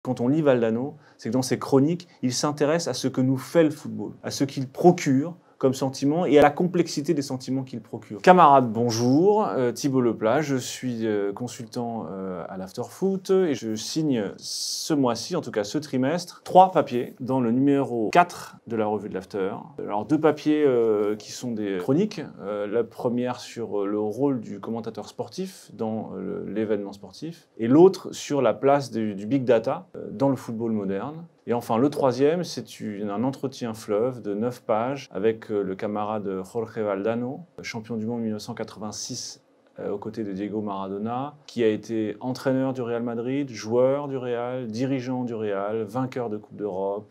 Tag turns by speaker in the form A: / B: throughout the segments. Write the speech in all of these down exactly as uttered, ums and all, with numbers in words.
A: Quand on lit Valdano, c'est que dans ses chroniques, il s'intéresse à ce que nous fait le football, à ce qu'il procure comme sentiment et à la complexité des sentiments qu'il procure. Camarades, bonjour, euh, Thibault Leplage, je suis euh, consultant euh, à l'Afterfoot et je signe ce mois-ci, en tout cas ce trimestre, trois papiers dans le numéro quatre de la revue de l'After. Alors deux papiers euh, qui sont des chroniques, euh, la première sur le rôle du commentateur sportif dans euh, l'événement sportif et l'autre sur la place du, du big data euh, dans le football moderne. Et enfin, le troisième, c'est un entretien fleuve de neuf pages avec le camarade Jorge Valdano, champion du monde en mille neuf cent quatre-vingt-six euh, aux côtés de Diego Maradona, qui a été entraîneur du Real Madrid, joueur du Real, dirigeant du Real, vainqueur de Coupe d'Europe,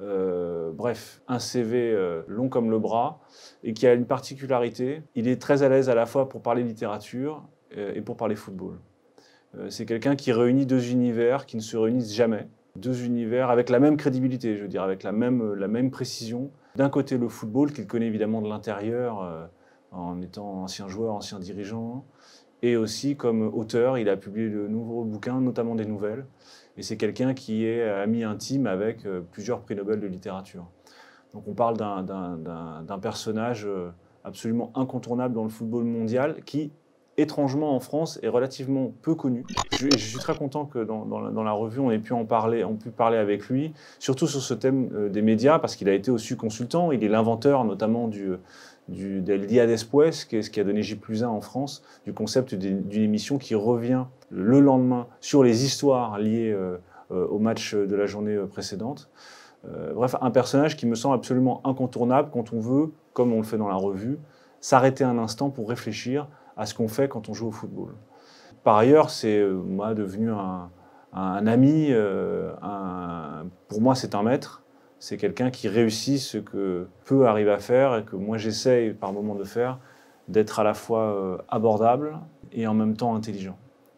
A: euh, bref, un C V euh, long comme le bras, et qui a une particularité, il est très à l'aise à la fois pour parler littérature euh, et pour parler football. Euh, c'est quelqu'un qui réunit deux univers qui ne se réunissent jamais. Deux univers avec la même crédibilité, je veux dire, avec la même, la même précision. D'un côté, le football, qu'il connaît évidemment de l'intérieur, euh, en étant ancien joueur, ancien dirigeant, et aussi comme auteur, il a publié de nouveaux bouquins, notamment des nouvelles. Et c'est quelqu'un qui est ami intime avec euh, plusieurs prix Nobel de littérature. Donc on parle d'un personnage absolument incontournable dans le football mondial qui, étrangement en France, est relativement peu connu. Je, je suis très content que dans, dans, la, dans la revue, on ait pu en parler, on pu parler avec lui, surtout sur ce thème euh, des médias, parce qu'il a été aussi consultant. Il est l'inventeur notamment du, du, del Día Después, qui est ce qui a donné J plus un en France, du concept d'une émission qui revient le lendemain sur les histoires liées euh, euh, au match de la journée précédente. Euh, bref, un personnage qui me semble absolument incontournable quand on veut, comme on le fait dans la revue, s'arrêter un instant pour réfléchir à ce qu'on fait quand on joue au football. Par ailleurs, c'est euh, moi devenu un, un ami, euh, un, pour moi c'est un maître, c'est quelqu'un qui réussit ce que peu arrive à faire et que moi j'essaye par moments de faire, d'être à la fois euh, abordable et en même temps intelligent.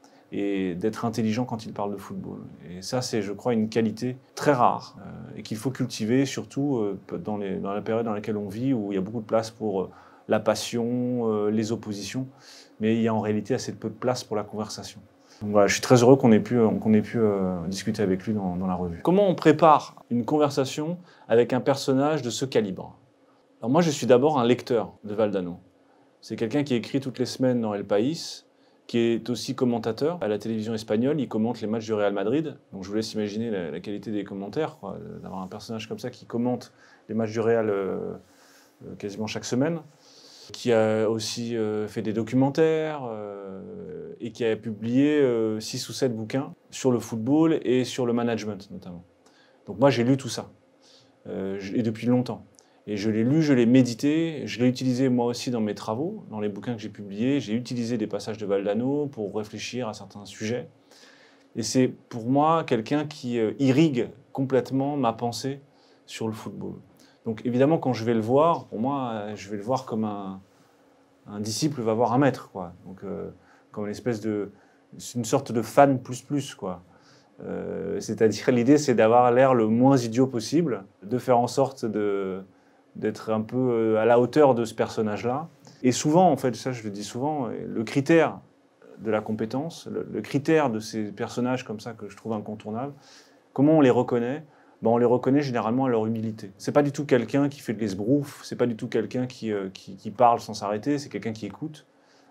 A: Et d'être intelligent quand il parle de football. Et ça, c'est, je crois, une qualité très rare euh, et qu'il faut cultiver, surtout euh, dans, les, dans la période dans laquelle on vit, où il y a beaucoup de place pour euh, la passion, euh, les oppositions, mais il y a en réalité assez peu de place pour la conversation. Donc voilà, je suis très heureux qu'on ait pu, qu'on ait pu euh, discuter avec lui dans, dans la revue. Comment on prépare une conversation avec un personnage de ce calibre? Alors moi, je suis d'abord un lecteur de Valdano. C'est quelqu'un qui écrit toutes les semaines dans El País, qui est aussi commentateur à la télévision espagnole. Il commente les matchs du Real Madrid. Donc je vous laisse imaginer la, la qualité des commentaires, d'avoir un personnage comme ça qui commente les matchs du Real euh, euh, quasiment chaque semaine, qui a aussi euh, fait des documentaires euh, et qui a publié euh, six ou sept bouquins sur le football et sur le management notamment. Donc moi j'ai lu tout ça, euh, et depuis longtemps. Et je l'ai lu, je l'ai médité, je l'ai utilisé moi aussi dans mes travaux, dans les bouquins que j'ai publiés. J'ai utilisé des passages de Valdano pour réfléchir à certains sujets. Et c'est pour moi quelqu'un qui euh, irrigue complètement ma pensée sur le football. Donc évidemment, quand je vais le voir, pour moi, je vais le voir comme un, un disciple va voir un maître, quoi. Donc euh, comme une espèce de, une sorte de fan plus plus, quoi. Euh, c'est-à-dire l'idée, c'est d'avoir l'air le moins idiot possible, de faire en sorte de d'être un peu à la hauteur de ce personnage-là. Et souvent, en fait, ça je le dis souvent, le critère de la compétence, le, le critère de ces personnages comme ça que je trouve incontournables, comment on les reconnaît? Ben, on les reconnaît généralement à leur humilité. C'est pas du tout quelqu'un qui fait de l'esbrouf, c'est pas du tout quelqu'un qui, euh, qui, qui parle sans s'arrêter, c'est quelqu'un qui écoute.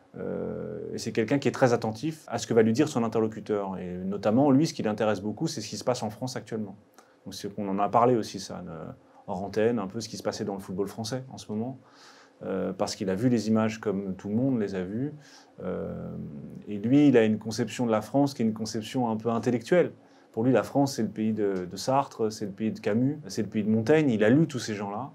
A: Euh, et c'est quelqu'un qui est très attentif à ce que va lui dire son interlocuteur. Et notamment, lui, ce qui l'intéresse beaucoup, c'est ce qui se passe en France actuellement. Donc, c'est qu'on en a parlé aussi, ça, hors antenne, un peu ce qui se passait dans le football français en ce moment, euh, parce qu'il a vu les images comme tout le monde les a vues. Euh, et lui, il a une conception de la France qui est une conception un peu intellectuelle. Pour lui, la France, c'est le pays de, de Sartre, c'est le pays de Camus, c'est le pays de Montaigne. Il a lu tous ces gens-là.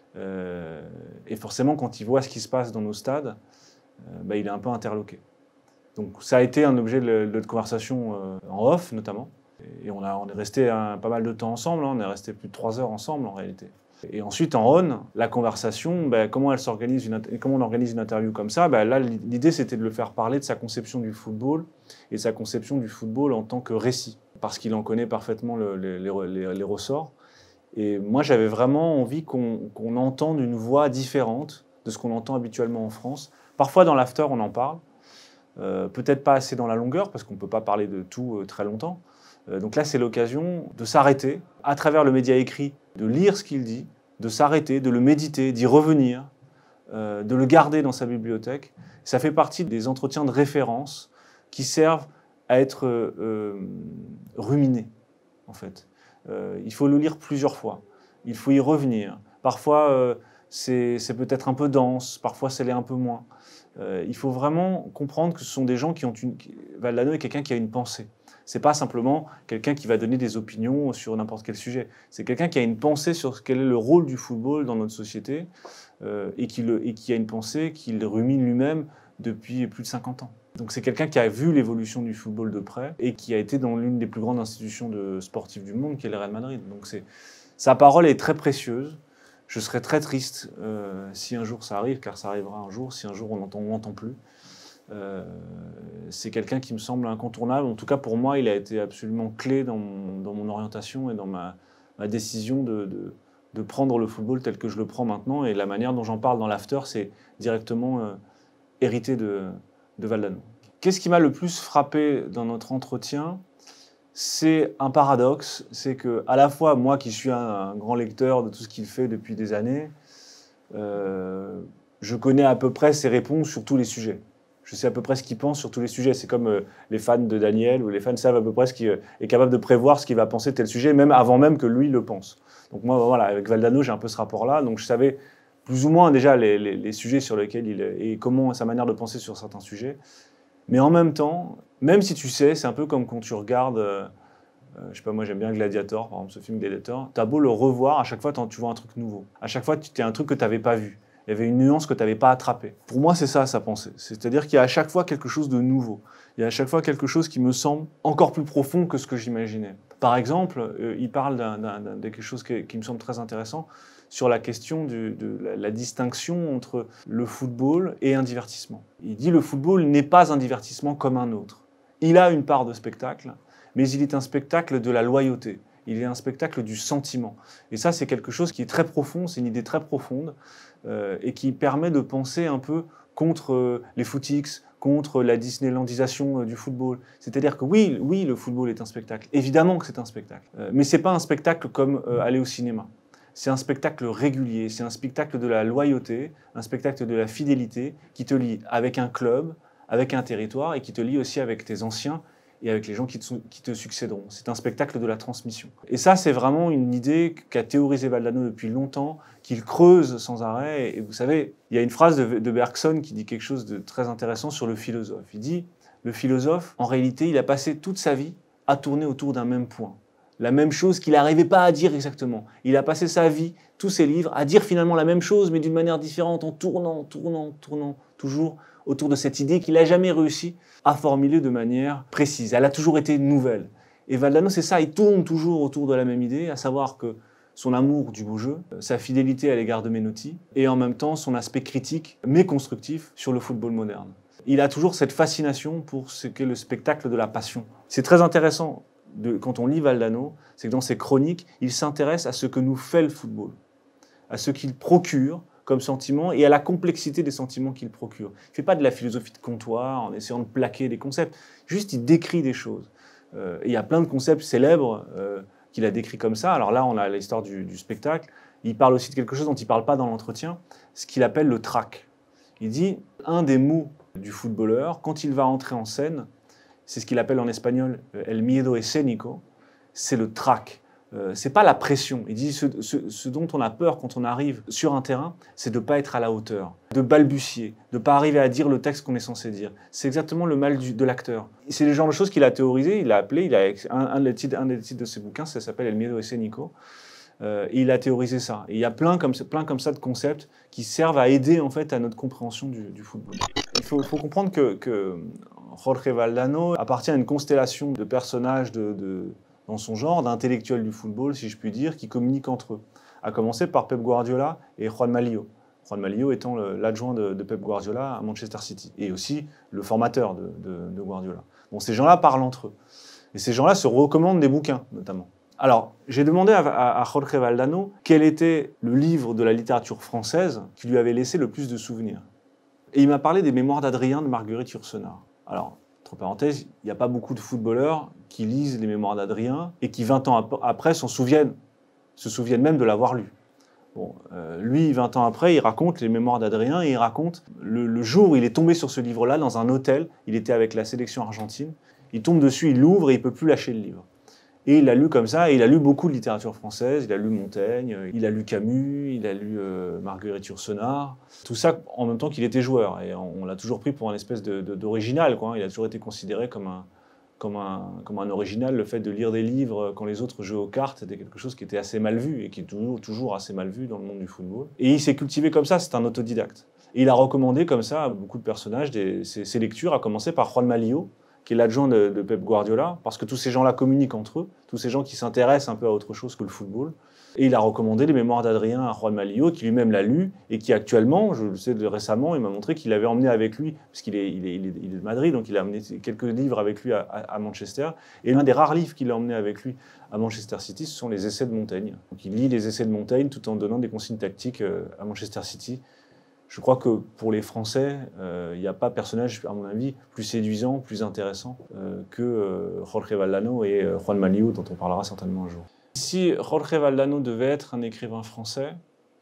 A: Euh, et forcément, quand il voit ce qui se passe dans nos stades, euh, bah, il est un peu interloqué. Donc ça a été un objet de, de conversation euh, en off, notamment. Et on, a, on est resté un, pas mal de temps ensemble, hein, on est resté plus de trois heures ensemble en réalité. Et ensuite en on, la conversation, ben, comment, elle s'organise une, comment on organise une interview comme ça, ben, là l'idée c'était de le faire parler de sa conception du football et de sa conception du football en tant que récit, parce qu'il en connaît parfaitement le, les, les, les ressorts. Et moi j'avais vraiment envie qu'on qu'on entende une voix différente de ce qu'on entend habituellement en France. Parfois dans l'after on en parle, euh, peut-être pas assez dans la longueur, parce qu'on ne peut pas parler de tout euh, très longtemps. Euh, donc là, c'est l'occasion de s'arrêter, à travers le média écrit, de lire ce qu'il dit, de s'arrêter, de le méditer, d'y revenir, euh, de le garder dans sa bibliothèque. Ça fait partie des entretiens de référence qui servent à être euh, ruminés, en fait. Euh, il faut le lire plusieurs fois, il faut y revenir. Parfois, euh, c'est peut-être un peu dense, parfois, ça l'est un peu moins. Euh, il faut vraiment comprendre que ce sont des gens qui ont une... Valdano est quelqu'un qui a une pensée. C'est pas simplement quelqu'un qui va donner des opinions sur n'importe quel sujet. C'est quelqu'un qui a une pensée sur quel est le rôle du football dans notre société euh, et, qui le, et qui a une pensée qu'il rumine lui-même depuis plus de cinquante ans. Donc c'est quelqu'un qui a vu l'évolution du football de près et qui a été dans l'une des plus grandes institutions de sportives du monde, qui est le Real Madrid. Donc sa parole est très précieuse. Je serais très triste euh, si un jour ça arrive, car ça arrivera un jour, si un jour on n'entend l'entend plus. Euh, c'est quelqu'un qui me semble incontournable. En tout cas, pour moi, il a été absolument clé dans mon, dans mon orientation et dans ma, ma décision de, de, de prendre le football tel que je le prends maintenant. Et la manière dont j'en parle dans l'after, c'est directement euh, hérité de, de Valdano. Qu'est-ce qui m'a le plus frappé dans notre entretien ? C'est un paradoxe. C'est que, à la fois, moi qui suis un, un grand lecteur de tout ce qu'il fait depuis des années, euh, je connais à peu près ses réponses sur tous les sujets. Je sais à peu près ce qu'il pense sur tous les sujets. C'est comme euh, les fans de Daniel, où les fans savent à peu près ce qu'il euh, est capable de prévoir ce qu'il va penser de tel sujet, même avant même que lui le pense. Donc moi, voilà, avec Valdano, j'ai un peu ce rapport-là. Donc je savais plus ou moins déjà les, les, les sujets sur lesquels il est et comment sa manière de penser sur certains sujets. Mais en même temps, même si tu sais, c'est un peu comme quand tu regardes, euh, euh, je sais pas, moi j'aime bien Gladiator, par exemple ce film Gladiator, t'as beau le revoir, à chaque fois tu vois un truc nouveau. À chaque fois, tu as un truc que tu n'avais pas vu. Il y avait une nuance que tu n'avais pas attrapée. Pour moi, c'est ça, sa pensée. C'est-à-dire qu'il y a à chaque fois quelque chose de nouveau. Il y a à chaque fois quelque chose qui me semble encore plus profond que ce que j'imaginais. Par exemple, euh, il parle d'un, d'un, d'un, de quelque chose qui, qui me semble très intéressant sur la question du, de la, la distinction entre le football et un divertissement. Il dit le football n'est pas un divertissement comme un autre. Il a une part de spectacle, mais il est un spectacle de la loyauté. Il est un spectacle du sentiment. Et ça, c'est quelque chose qui est très profond, c'est une idée très profonde, euh, et qui permet de penser un peu contre euh, les footix, contre la disneylandisation euh, du football. C'est-à-dire que oui, oui, le football est un spectacle. Évidemment que c'est un spectacle. Euh, mais ce n'est pas un spectacle comme euh, aller au cinéma. C'est un spectacle régulier, c'est un spectacle de la loyauté, un spectacle de la fidélité qui te lie avec un club, avec un territoire, et qui te lie aussi avec tes anciens, et avec les gens qui te, qui te succéderont. C'est un spectacle de la transmission. Et ça, c'est vraiment une idée qu'a théorisé Valdano depuis longtemps, qu'il creuse sans arrêt. Et vous savez, il y a une phrase de, de Bergson qui dit quelque chose de très intéressant sur le philosophe. Il dit, le philosophe, en réalité, il a passé toute sa vie à tourner autour d'un même point. La même chose qu'il n'arrivait pas à dire exactement. Il a passé sa vie, tous ses livres, à dire finalement la même chose, mais d'une manière différente, en tournant, tournant, tournant, toujours autour de cette idée qu'il n'a jamais réussi à formuler de manière précise. Elle a toujours été nouvelle. Et Valdano, c'est ça, il tourne toujours autour de la même idée, à savoir que son amour du beau jeu, sa fidélité à l'égard de Menotti, et en même temps son aspect critique, mais constructif, sur le football moderne. Il a toujours cette fascination pour ce qu'est le spectacle de la passion. C'est très intéressant, de, quand on lit Valdano, c'est que dans ses chroniques, il s'intéresse à ce que nous fait le football, à ce qu'il procure, comme sentiment et à la complexité des sentiments qu'il procure. Il ne fait pas de la philosophie de comptoir en essayant de plaquer des concepts, juste il décrit des choses. Euh, et il y a plein de concepts célèbres euh, qu'il a décrits comme ça. Alors là, on a l'histoire du, du spectacle. Il parle aussi de quelque chose dont il ne parle pas dans l'entretien, ce qu'il appelle le trac. Il dit, un des mots du footballeur, quand il va entrer en scène, c'est ce qu'il appelle en espagnol « el miedo escénico », c'est le trac. Euh, c'est pas la pression. Il dit ce, ce, ce dont on a peur quand on arrive sur un terrain, c'est de ne pas être à la hauteur, de balbutier, de ne pas arriver à dire le texte qu'on est censé dire. C'est exactement le mal du, de l'acteur. C'est le genre de choses qu'il a théorisé, il a appelé, il a, un, un, des titres, un des titres de ses bouquins, ça s'appelle El miedo escénico, euh, et il a théorisé ça. Et il y a plein comme, plein comme ça de concepts qui servent à aider en fait à notre compréhension du, du football. Il faut, faut comprendre que, que Jorge Valdano appartient à une constellation de personnages de, de dans son genre, d'intellectuels du football, si je puis dire, qui communiquent entre eux. À commencer par Pep Guardiola et Juan Malillo. Juan Malillo étant l'adjoint de, de Pep Guardiola à Manchester City, et aussi le formateur de, de, de Guardiola. Bon, ces gens-là parlent entre eux. Et ces gens-là se recommandent des bouquins, notamment. Alors, j'ai demandé à, à, à Jorge Valdano quel était le livre de la littérature française qui lui avait laissé le plus de souvenirs. Et il m'a parlé des Mémoires d'Adrien de Marguerite Yourcenar. Alors, entre parenthèses, il n'y a pas beaucoup de footballeurs qui lisent les mémoires d'Adrien et qui, vingt ans ap après, s'en souviennent, se souviennent même de l'avoir lu. Bon, euh, lui, vingt ans après, il raconte les mémoires d'Adrien et il raconte le, le jour où il est tombé sur ce livre-là dans un hôtel. Il était avec la sélection argentine. Il tombe dessus, il l'ouvre et il ne peut plus lâcher le livre. Et il l'a lu comme ça, et il a lu beaucoup de littérature française. Il a lu Montaigne, il a lu Camus, il a lu euh, Marguerite Yourcenar. Tout ça en même temps qu'il était joueur. Et on, on l'a toujours pris pour un espèce d'original, quoi. Il a toujours été considéré comme un, comme, un, comme un original. Le fait de lire des livres quand les autres jouaient aux cartes, c'était quelque chose qui était assez mal vu, et qui est toujours, toujours assez mal vu dans le monde du football. Et il s'est cultivé comme ça, c'est un autodidacte. Et il a recommandé comme ça à beaucoup de personnages des, ses, ses lectures, à commencer par Juan Malillo, qui est l'adjoint de, de Pep Guardiola, parce que tous ces gens-là communiquent entre eux, tous ces gens qui s'intéressent un peu à autre chose que le football. Et il a recommandé les mémoires d'Adrien à Juan Malillo, qui lui-même l'a lu, et qui actuellement, je le sais de récemment, il m'a montré qu'il avait emmené avec lui, parce qu'il est, il est, il est, il est de Madrid, donc il a amené quelques livres avec lui à, à, à Manchester, et l'un des rares livres qu'il a emmené avec lui à Manchester City, ce sont les essais de Montaigne. Donc il lit les essais de Montaigne tout en donnant des consignes tactiques à Manchester City. Je crois que pour les Français, il euh, n'y a pas personnage, à mon avis, plus séduisant, plus intéressant euh, que euh, Jorge Valdano et euh, Juan Malillo, dont on parlera certainement un jour. Si Jorge Valdano devait être un écrivain français,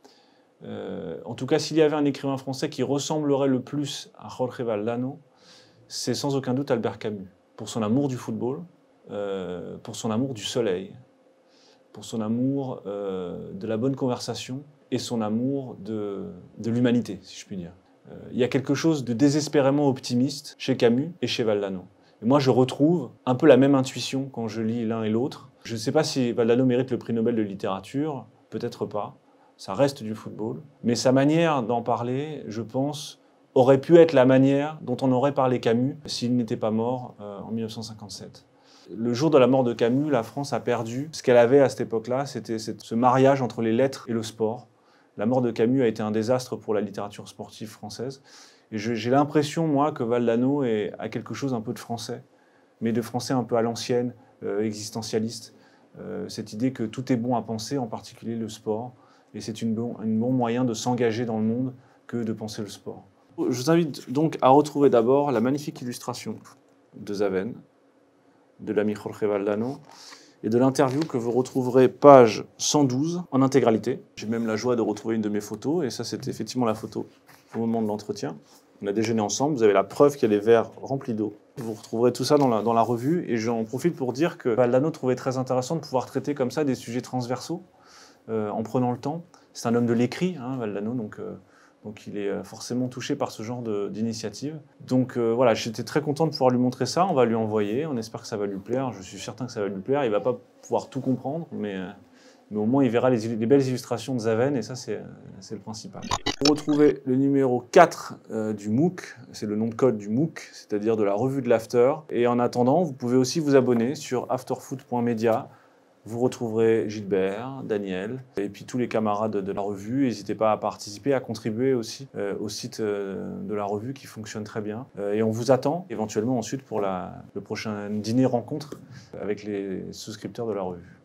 A: euh, en tout cas s'il y avait un écrivain français qui ressemblerait le plus à Jorge Valdano, c'est sans aucun doute Albert Camus. Pour son amour du football, euh, pour son amour du soleil, pour son amour euh, de la bonne conversation, et son amour de, de l'humanité, si je puis dire. Euh, il y a quelque chose de désespérément optimiste chez Camus et chez Valdano. Et moi, je retrouve un peu la même intuition quand je lis l'un et l'autre. Je ne sais pas si Valdano mérite le prix Nobel de littérature, peut-être pas, ça reste du football. Mais sa manière d'en parler, je pense, aurait pu être la manière dont on aurait parlé Camus s'il n'était pas mort euh, en mille neuf cent cinquante-sept. Le jour de la mort de Camus, la France a perdu ce qu'elle avait à cette époque-là, c'était ce mariage entre les lettres et le sport. La mort de Camus a été un désastre pour la littérature sportive française. Et j'ai l'impression, moi, que Valdano est, a quelque chose un peu de français, mais de français un peu à l'ancienne, euh, existentialiste. Euh, cette idée que tout est bon à penser, en particulier le sport. Et c'est une bon, un bon moyen de s'engager dans le monde que de penser le sport. Je vous invite donc à retrouver d'abord la magnifique illustration de Zaven, de l'ami Jorge Valdano, et de l'interview que vous retrouverez page cent douze en intégralité. J'ai même la joie de retrouver une de mes photos, et ça c'était effectivement la photo au moment de l'entretien. On a déjeuné ensemble, vous avez la preuve qu'il y a les verres remplis d'eau. Vous retrouverez tout ça dans la, dans la revue, et j'en profite pour dire que Valdano trouvait très intéressant de pouvoir traiter comme ça des sujets transversaux, euh, en prenant le temps. C'est un homme de l'écrit, hein, Valdano, donc... Euh, Donc il est forcément touché par ce genre d'initiative. Donc euh, voilà, j'étais très content de pouvoir lui montrer ça. On va lui envoyer, on espère que ça va lui plaire. Je suis certain que ça va lui plaire. Il ne va pas pouvoir tout comprendre, mais, mais au moins il verra les, les belles illustrations de Zaven, et ça c'est le principal. Vous retrouvez le numéro quatre euh, du MOOC, c'est le nom de code du MOOC, c'est-à-dire de la revue de l'After. Et en attendant, vous pouvez aussi vous abonner sur afterfoot point media. Vous retrouverez Gilbert, Daniel, et puis tous les camarades de la revue. N'hésitez pas à participer, à contribuer aussi euh, au site euh, de la revue qui fonctionne très bien. Euh, et on vous attend éventuellement ensuite pour la, le prochain dîner rencontre avec les souscripteurs de la revue.